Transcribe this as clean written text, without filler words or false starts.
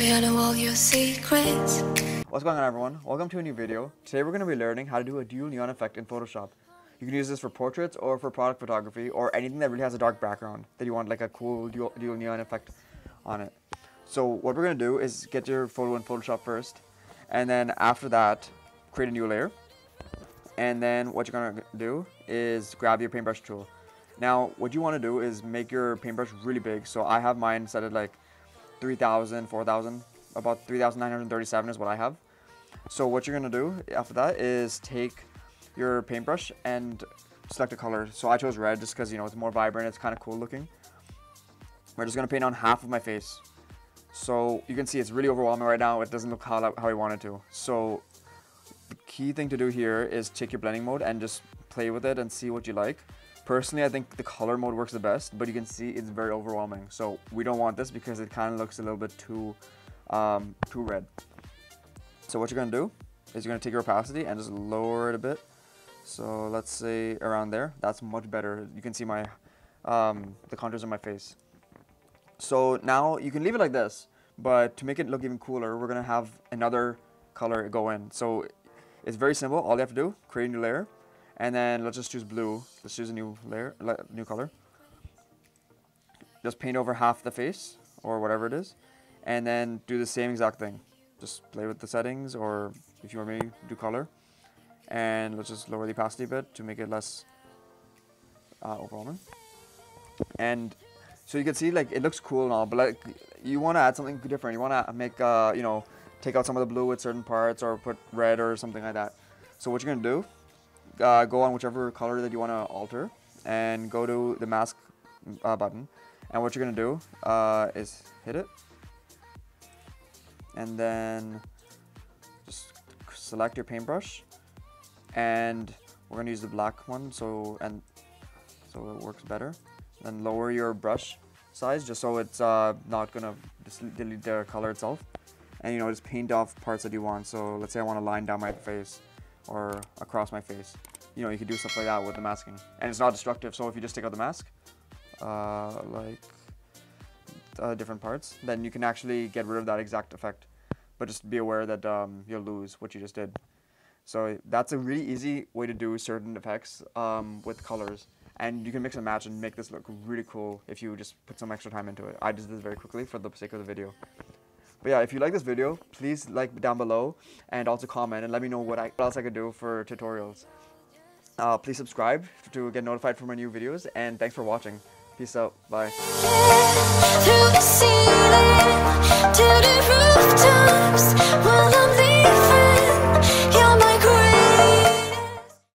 Baby, I know all your secrets. What's going on, everyone? Welcome to a new video. Today we're going to be learning how to do a dual neon effect in Photoshop. You can use this for portraits or for product photography or anything that really has a dark background that you want like a cool dual neon effect on it. So what we're going to do is get your photo in Photoshop first, and then after that create a new layer. And then what you're going to do is grab your paintbrush tool. Now what you want to do is make your paintbrush really big. So I have mine set at like 3,000, 4,000, about 3,937 is what I have. So what you're going to do after that is take your paintbrush and select a color. So I chose red just because, you know, it's more vibrant, it's kind of cool looking. We're just going to paint on half of my face. So you can see it's really overwhelming right now. It doesn't look how I wanted to. So the key thing to do here is take your blending mode and just play with it and see what you like. Personally, I think the color mode works the best, but you can see it's very overwhelming. So we don't want this because it kind of looks a little bit too red. So what you're going to do is you're going to take your opacity and just lower it a bit. So let's say around there. That's much better. You can see my the contours of my face. So now you can leave it like this, but to make it look even cooler, we're going to have another color go in. So it's very simple. All you have to do, create a new layer, and then let's just choose blue. Let's choose a new layer, new color. Just paint over half the face or whatever it is, and then do the same exact thing. Just play with the settings, or if you want me, do color. And let's just lower the opacity a bit to make it less overwhelming. And so you can see like it looks cool and all, but like you want to add something different. You want to make you know, take out some of the blue with certain parts or put red or something like that. So what you're going to do, go on whichever color that you want to alter and go to the mask button. And what you're going to do is hit it. And then just select your paintbrush. And we're going to use the black one so it works better. Then lower your brush size just so it's not going to delete the color itself. And, you know, just paint off parts that you want. So let's say I want to line down my face or across my face. You know, you can do stuff like that with the masking. And it's not destructive, so if you just take out the mask, different parts, then you can actually get rid of that exact effect. But just be aware that you'll lose what you just did. So that's a really easy way to do certain effects with colors. And you can mix and match and make this look really cool if you just put some extra time into it. I did this very quickly for the sake of the video. But yeah, if you like this video, please like down below and also comment and let me know what else I could do for tutorials. Please subscribe to get notified for my new videos, and thanks for watching. Peace out. Bye.